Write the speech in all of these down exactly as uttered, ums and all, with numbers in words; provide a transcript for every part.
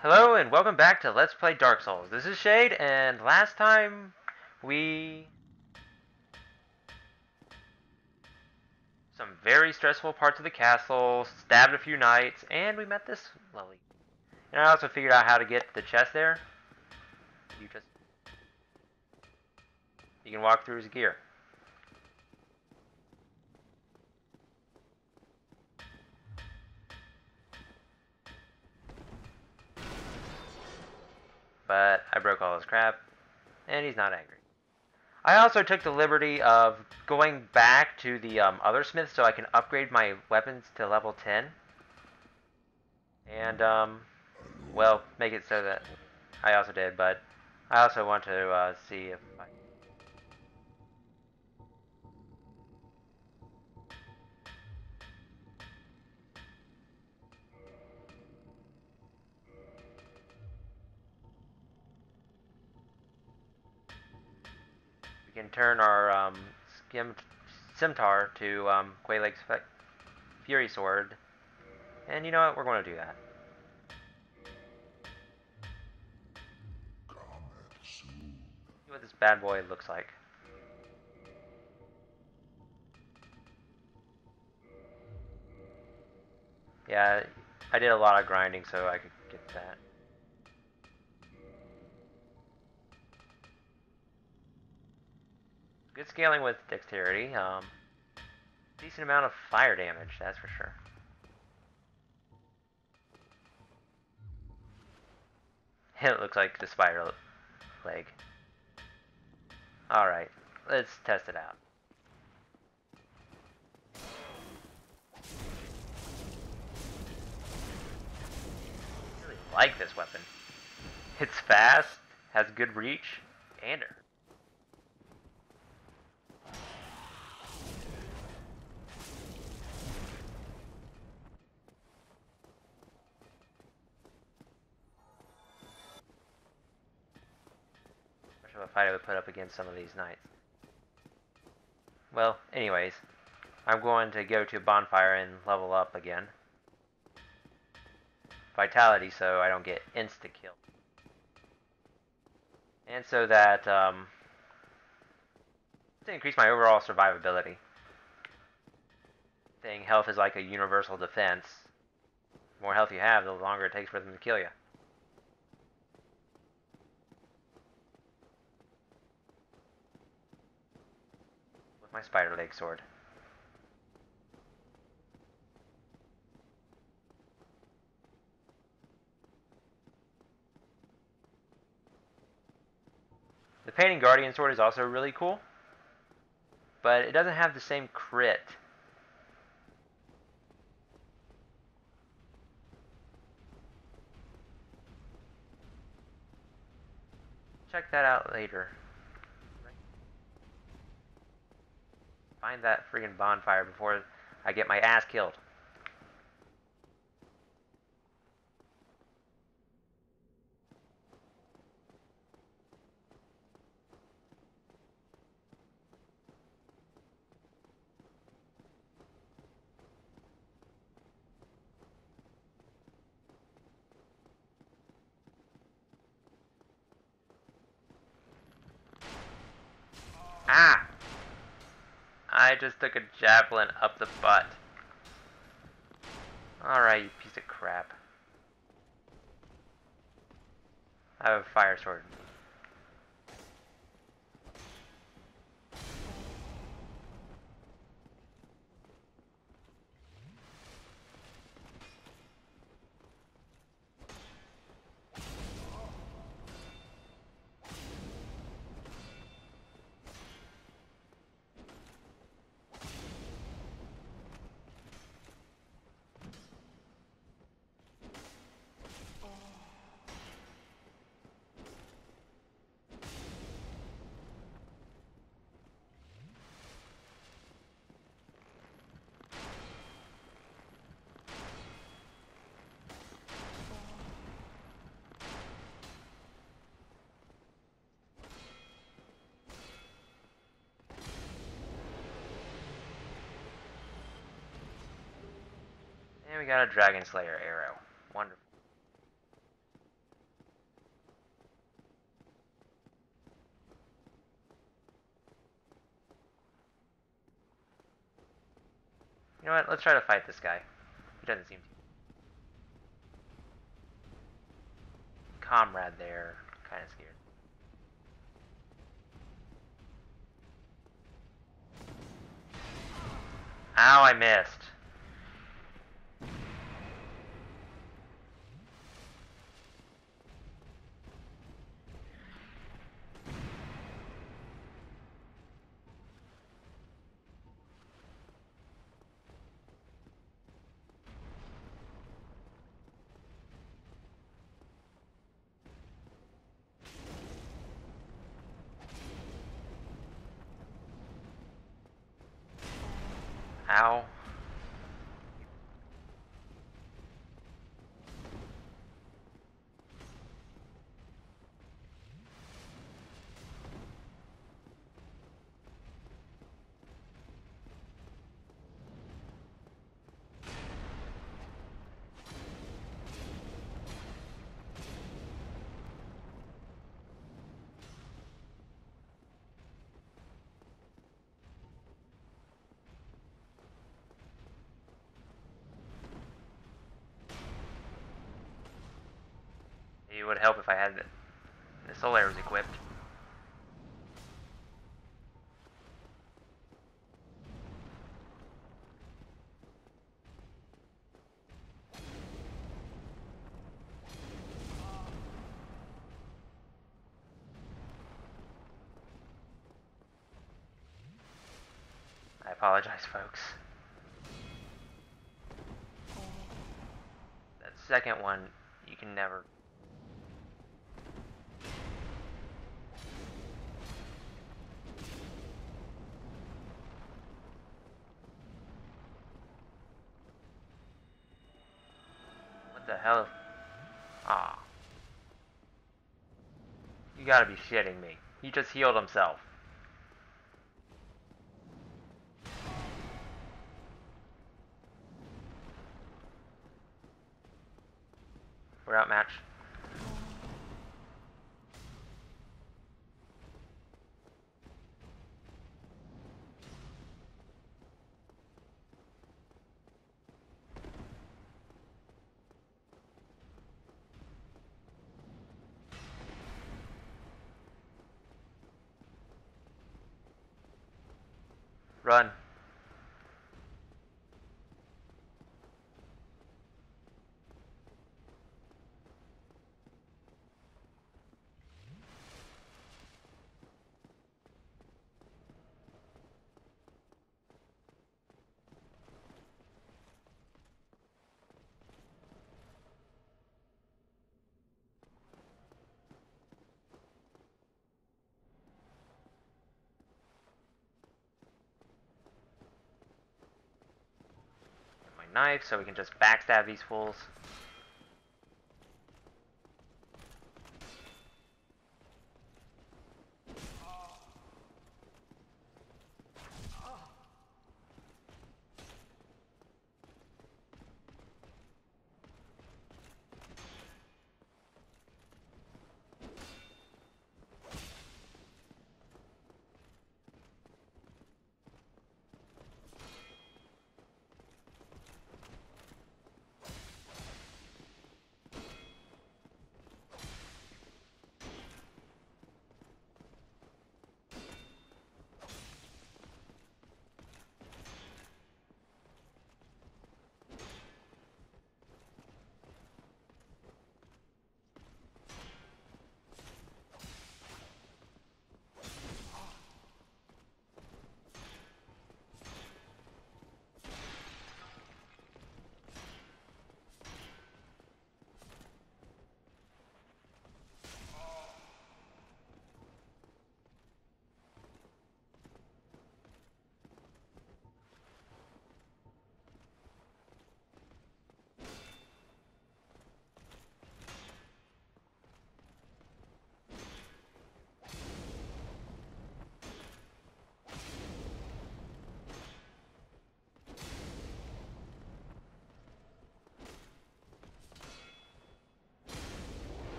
Hello and welcome back to Let's Play Dark Souls. This is Shade, and last time we... some very stressful parts of the castle, stabbed a few knights, and we met this lovely... And I also figured out how to get the chest there. You just... You can walk through his gear. But I broke all his crap, and he's not angry. I also took the liberty of going back to the um, other smith so I can upgrade my weapons to level ten. And, um, well, make it so that I also did, but I also want to uh, see if I... we can turn our um, skim scimitar to um, Quaylake's Fury Sword. And you know what? We're going to do that. See what this bad boy looks like. Yeah, I did a lot of grinding so I could get that. Good scaling with dexterity. Um, decent amount of fire damage, that's for sure. It looks like the spider leg. Alright, let's test it out. I really like this weapon. It's fast, has good reach, and her. Of a fight I would put up against some of these knights. Well, anyways, I'm going to go to a bonfire and level up again. Vitality, so I don't get insta-kill. And so that, um, to increase my overall survivability. Saying health is like a universal defense. The more health you have, the longer it takes for them to kill you. With my spider leg sword. The Painting Guardian sword is also really cool, but it doesn't have the same crit. Check that out later. Find that friggin' bonfire before I get my ass killed. Ah! I just took a javelin up the butt. Alright, you piece of crap. I have a fire sword. And we got a Dragon Slayer arrow. Wonderful. You know what? Let's try to fight this guy. He doesn't seem to. Comrade there. Kind of scared. Ow, I missed. Ow. It would help if I had the, the soul arrows equipped. I apologize, folks. That second one, you can never... What the hell? Ah. You gotta be shitting me. He just healed himself. We're outmatched. Run. Knife so we can just backstab these fools.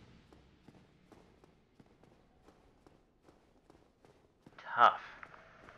Tough.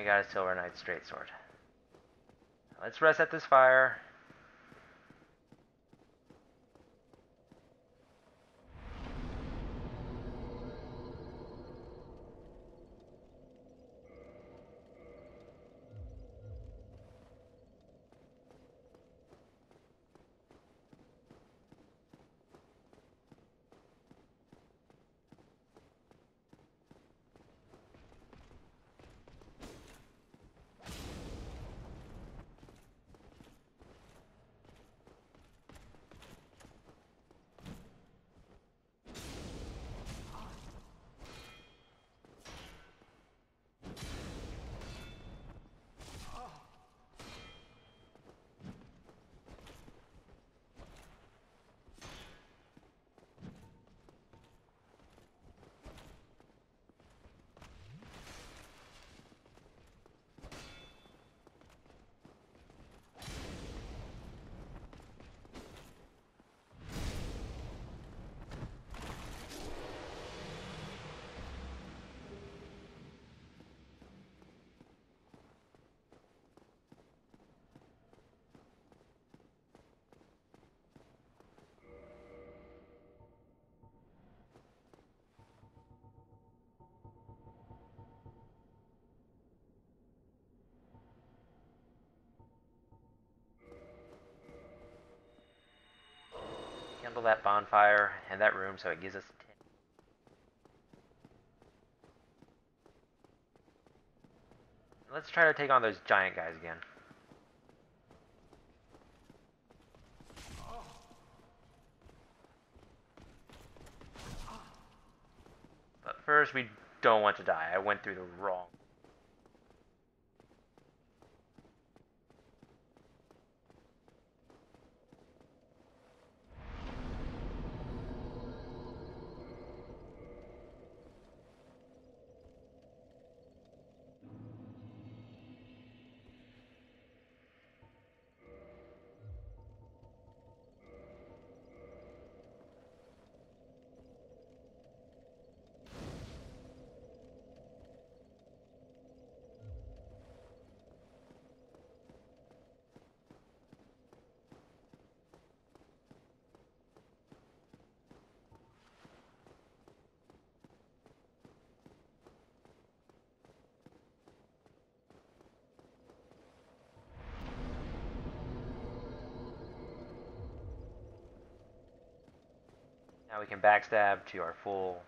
got a Silver Knight straight sword. Let's rest at this fire. Kindle that bonfire and that room so it gives us ten. Let's try to take on those giant guys again. But first, we don't want to die. I went through the wrong. Now we can backstab to our full.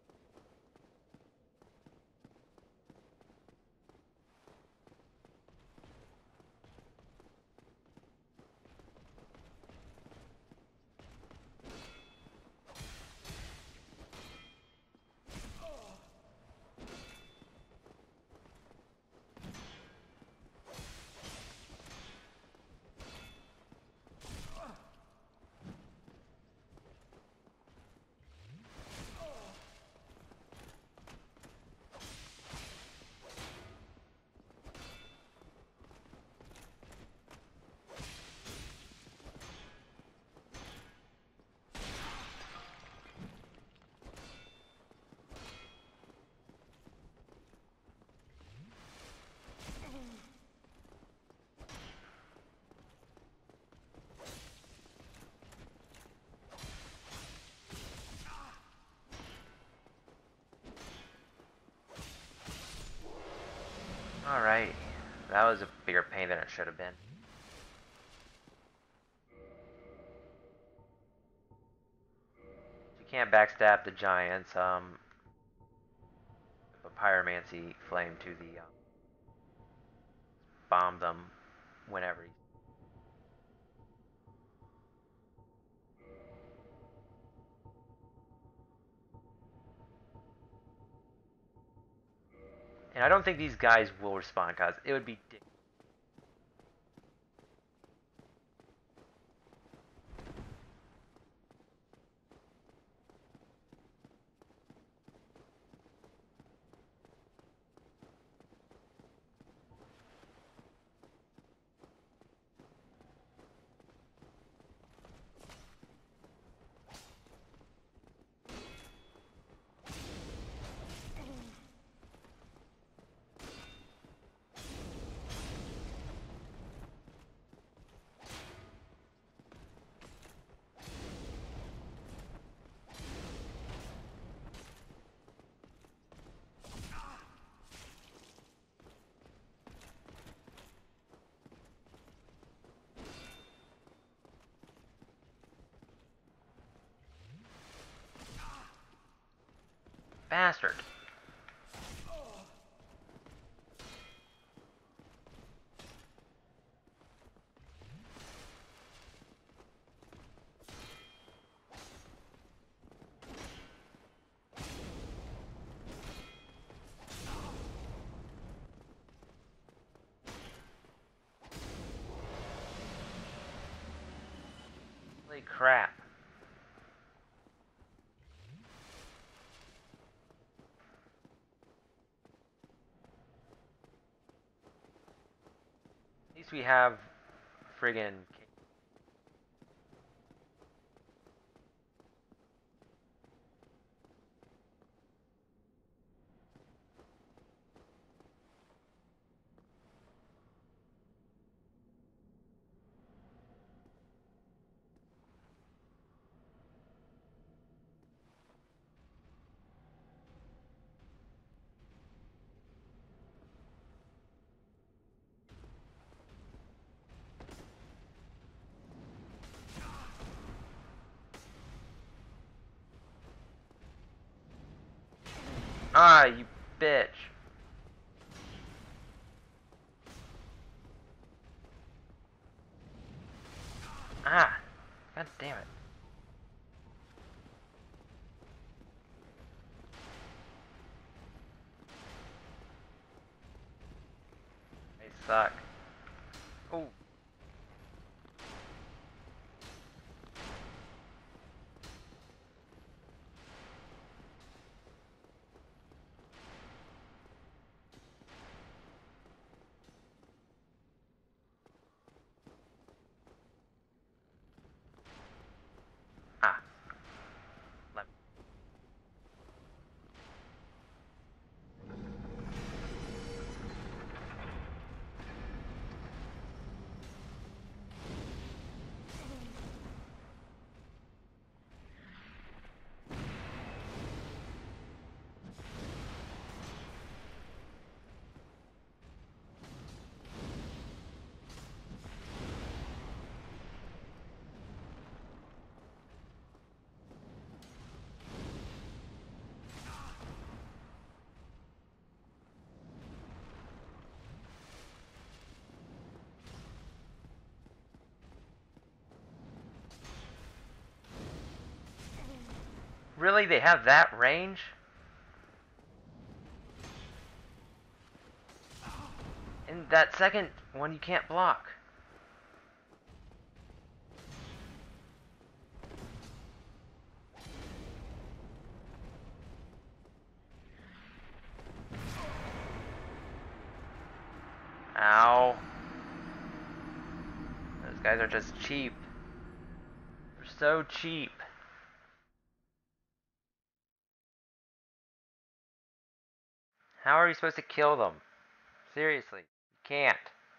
Alright, that was a bigger pain than it should have been. You can't backstab the giants. Um, a pyromancy flame to the um, bomb them whenever. You... And I don't think these guys will respond because it would be. Bastard. Holy crap. At least we have friggin' Ah, you bitch. Ah, god damn it. They suck. Oh. Ah. Let me. Really? They have that range? And that second one you can't block. Ow. Those guys are just cheap. They're so cheap. How are you supposed to kill them? Seriously, you can't.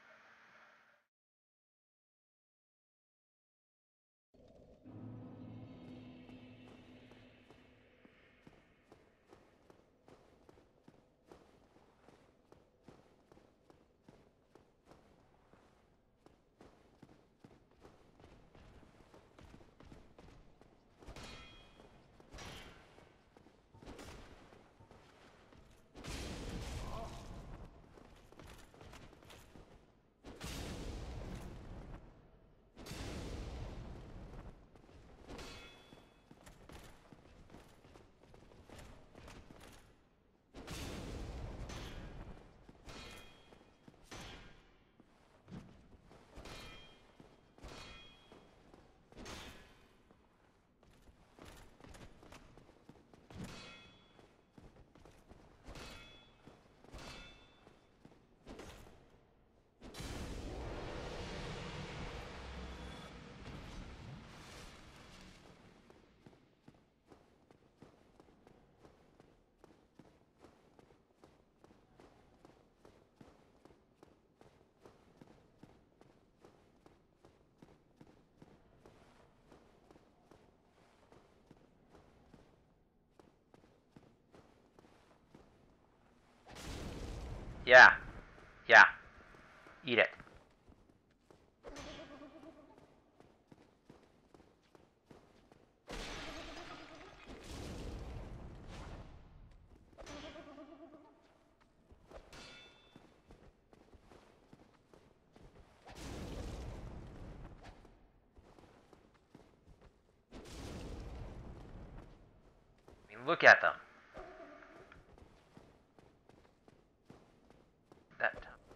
Yeah. Yeah. Eat it. Look at them. That.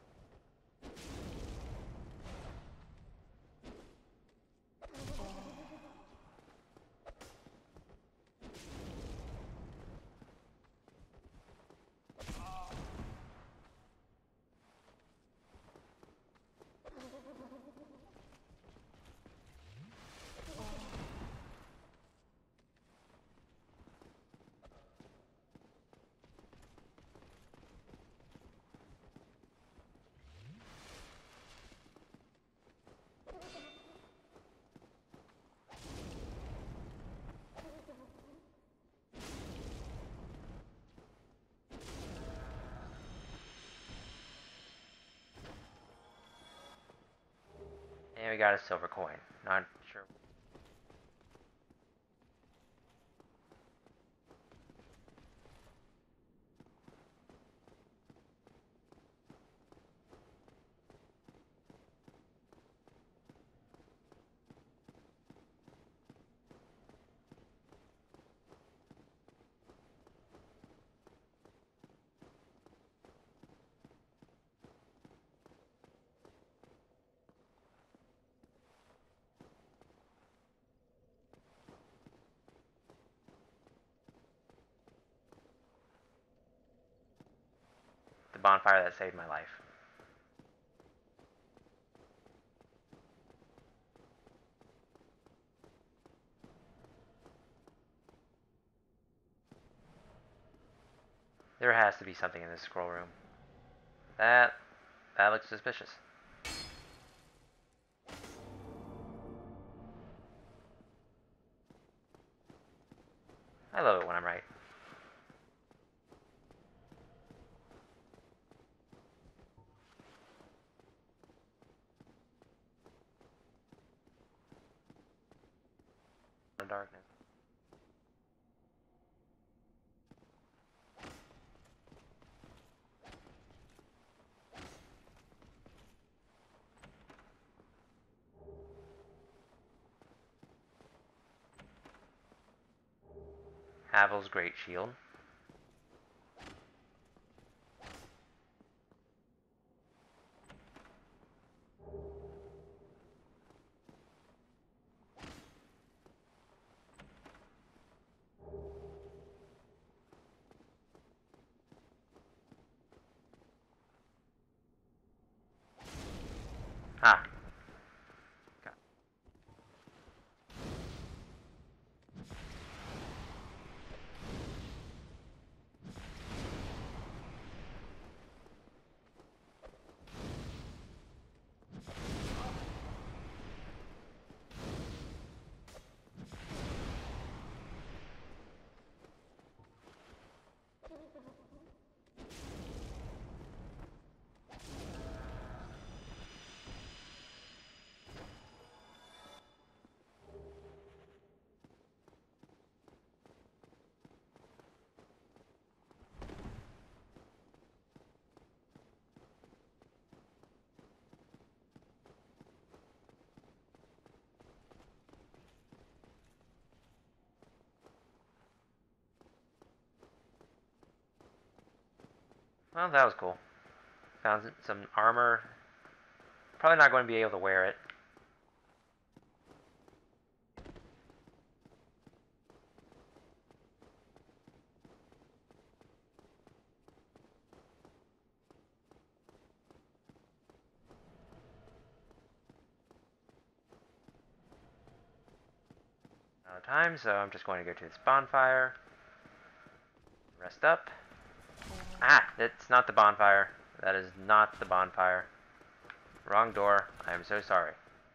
And we got a silver coin. Not sure. The bonfire that saved my life. There has to be something in this scroll room. That that looks suspicious. I love it when I'm right. Darkness. Havel's Great Shield. Ah. Got it. Well, that was cool. Found some armor. Probably not going to be able to wear it. Out of time, so I'm just going to go to this bonfire. Rest up. Ah, that's not the bonfire. That is not the bonfire. Wrong door. I am so sorry.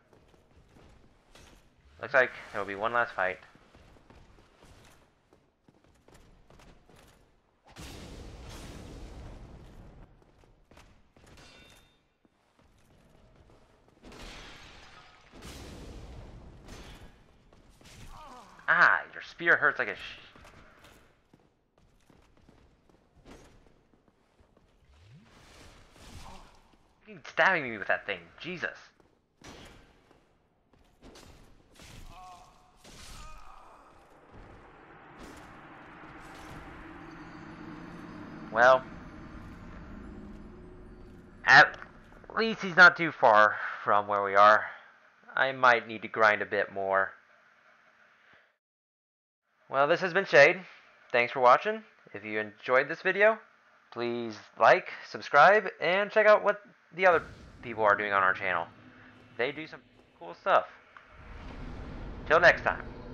Looks like there will be one last fight. Ah, your spear hurts like a sh... You're stabbing me with that thing. Jesus. Well, at least he's not too far from where we are. I might need to grind a bit more. Well, this has been Shade. Thanks for watching. If you enjoyed this video, please like, subscribe, and check out what the other people are doing on our channel. They do some cool stuff. Till next time.